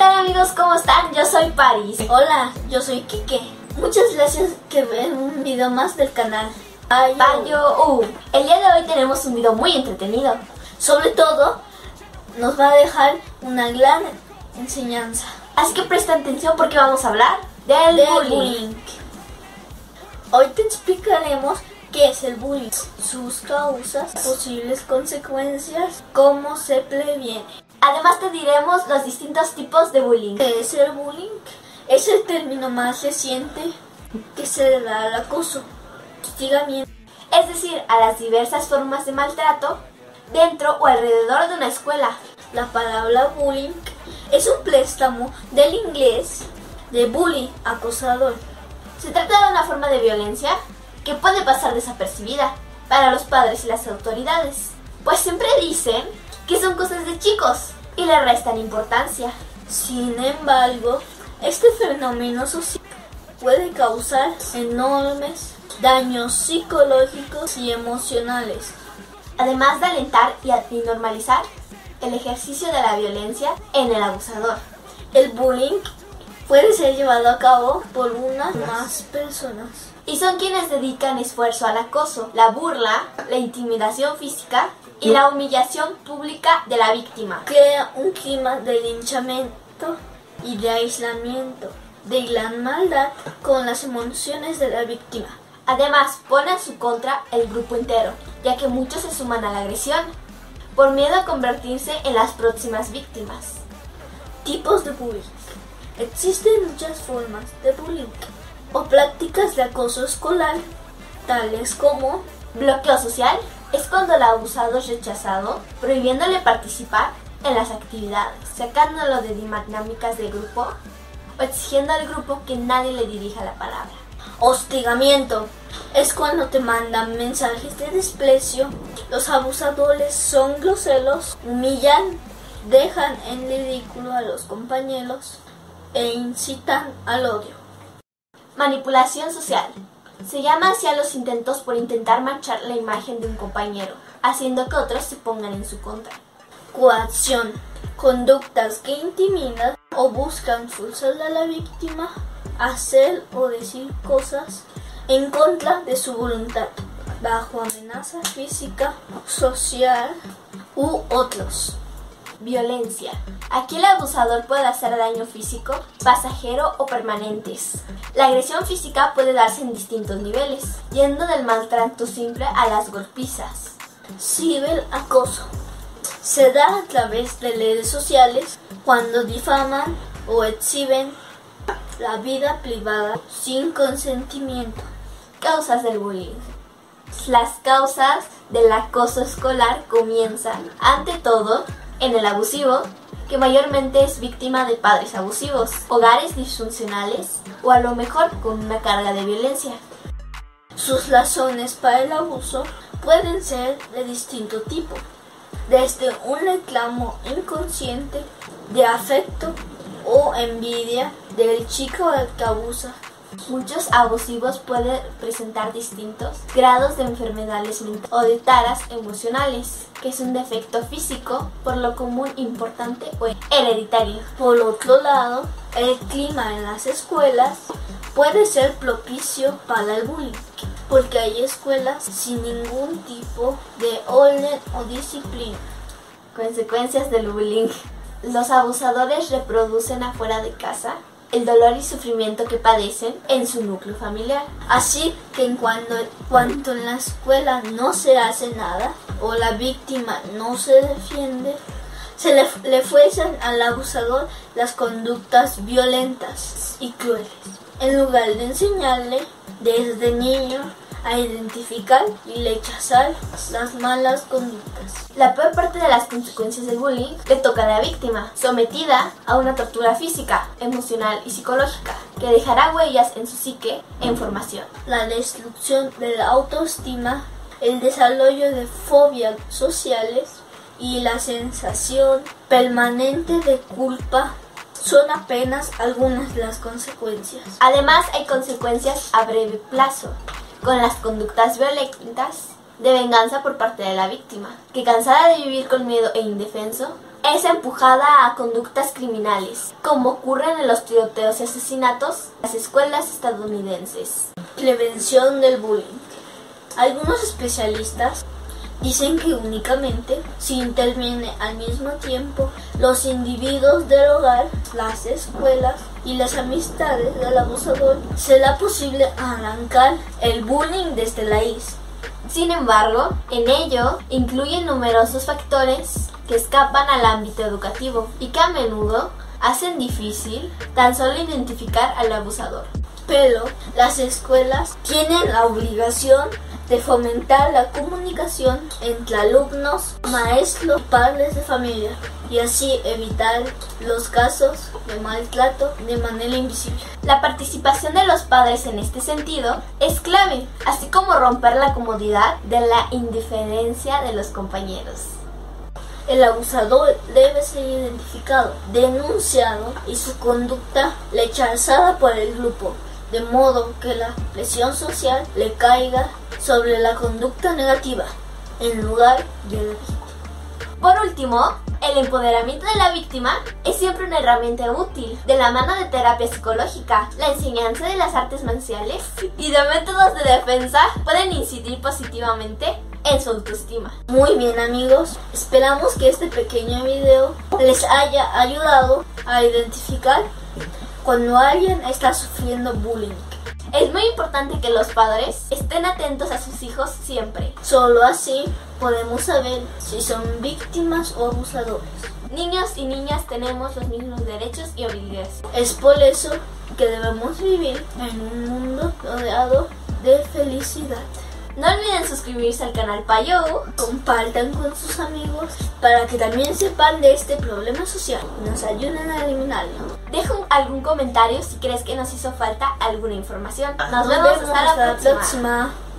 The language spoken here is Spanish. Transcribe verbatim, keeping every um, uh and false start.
tal amigos? ¿Cómo están? Yo soy Paris. Hola, yo soy Kike. Muchas gracias que ven un video más del canal Payo U. El día de hoy tenemos un video muy entretenido. Sobre todo, nos va a dejar una gran enseñanza. Así que presta atención porque vamos a hablar del, del bullying. bullying. Hoy te explicaremos qué es el bullying, sus causas, posibles consecuencias, cómo se previene. Además te diremos los distintos tipos de bullying. ¿Qué es el bullying? Es el término más reciente que se le da al acoso, hostigamiento, es decir, a las diversas formas de maltrato dentro o alrededor de una escuela. La palabra bullying es un préstamo del inglés de bully, acosador. Se trata de una forma de violencia que puede pasar desapercibida para los padres y las autoridades, pues siempre dicen que son cosas de chicos y le restan importancia. Sin embargo, este fenómeno social puede causar enormes daños psicológicos y emocionales, además de alentar y normalizar el ejercicio de la violencia en el abusador. El bullying puede ser llevado a cabo por una o más personas, y son quienes dedican esfuerzo al acoso, la burla, la intimidación física y la humillación pública de la víctima. Crea un clima de linchamiento y de aislamiento, de gran maldad con las emociones de la víctima. Además, pone en su contra el grupo entero, ya que muchos se suman a la agresión, por miedo a convertirse en las próximas víctimas. Tipos de bullying. Existen muchas formas de bullying o prácticas de acoso escolar, tales como bloqueo social. Es cuando el abusado es rechazado, prohibiéndole participar en las actividades, sacándolo de dinámicas de grupo o exigiendo al grupo que nadie le dirija la palabra. Hostigamiento. Es cuando te mandan mensajes de desprecio. Los abusadores son groseros, humillan, dejan en ridículo a los compañeros e incitan al odio. Manipulación social. Se llama así a los intentos por intentar manchar la imagen de un compañero, haciendo que otros se pongan en su contra. Coacción. Conductas que intimidan o buscan forzar a la víctima a hacer o decir cosas en contra de su voluntad, bajo amenaza física, social u otros. Violencia. Aquí el abusador puede hacer daño físico, pasajero o permanentes. La agresión física puede darse en distintos niveles, yendo del maltrato simple a las golpizas. Ciberacoso. Se da a través de redes sociales cuando difaman o exhiben la vida privada sin consentimiento. Causas del bullying. Las causas del acoso escolar comienzan, ante todo, en el abusivo, que mayormente es víctima de padres abusivos, hogares disfuncionales o a lo mejor con una carga de violencia. Sus razones para el abuso pueden ser de distinto tipo, desde un reclamo inconsciente de afecto o envidia del chico al que abusa. Muchos abusivos pueden presentar distintos grados de enfermedades mentales o de taras emocionales, que es un defecto físico, por lo común importante o hereditario. Por otro lado, el clima en las escuelas puede ser propicio para el bullying, porque hay escuelas sin ningún tipo de orden o disciplina. Consecuencias del bullying. Los abusadores reproducen afuera de casa el dolor y sufrimiento que padecen en su núcleo familiar. Así que en cuando, cuanto en la escuela no se hace nada o la víctima no se defiende, se le, le fuerzan al abusador las conductas violentas y crueles, en lugar de enseñarle desde niño a identificar y rechazar las malas conductas. La peor parte de las consecuencias del bullying le toca a la víctima, sometida a una tortura física, emocional y psicológica, que dejará huellas en su psique en formación. La destrucción de la autoestima, el desarrollo de fobias sociales y la sensación permanente de culpa son apenas algunas de las consecuencias. Además, hay consecuencias a breve plazo, con las conductas violentas de venganza por parte de la víctima, que cansada de vivir con miedo e indefenso, es empujada a conductas criminales, como ocurren en los tiroteos y asesinatos en las escuelas estadounidenses. Prevención del bullying. Algunos especialistas dicen que únicamente si interviene al mismo tiempo los individuos del hogar, las escuelas y las amistades del abusador, será posible arrancar el bullying desde la raíz. Sin embargo, en ello incluyen numerosos factores que escapan al ámbito educativo y que a menudo hacen difícil tan solo identificar al abusador. Pero las escuelas tienen la obligación de fomentar la comunicación entre alumnos, maestros y padres de familia, y así evitar los casos de maltrato de manera invisible. La participación de los padres en este sentido es clave, así como romper la comodidad de la indiferencia de los compañeros. El abusador debe ser identificado, denunciado y su conducta rechazada por el grupo, de modo que la presión social le caiga sobre la conducta negativa en lugar de la víctima. Por último, el empoderamiento de la víctima es siempre una herramienta útil. De la mano de terapia psicológica, la enseñanza de las artes marciales y de métodos de defensa pueden incidir positivamente en su autoestima. Muy bien, amigos, esperamos que este pequeño video les haya ayudado a identificar cuando alguien está sufriendo bullying. Es muy importante que los padres estén atentos a sus hijos siempre. Solo así podemos saber si son víctimas o abusadores. Niños y niñas tenemos los mismos derechos y obligaciones. Es por eso que debemos vivir en un mundo rodeado de felicidad. No olviden suscribirse al canal Payo U, compartan con sus amigos para que también sepan de este problema social y nos ayuden a eliminarlo. Deja algún comentario si crees que nos hizo falta alguna información. Nos, nos vemos, vemos hasta la próxima. próxima.